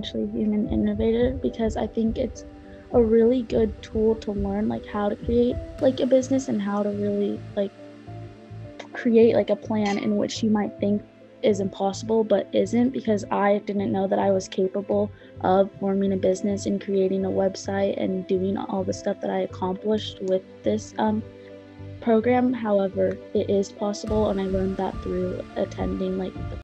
potentially human innovator, because I think it's a really good tool to learn like how to create like a business and how to really like create like a plan in which you might think is impossible but isn't, because I didn't know that I was capable of forming a business and creating a website and doing all the stuff that I accomplished with this program. However, it is possible, and I learned that through attending like the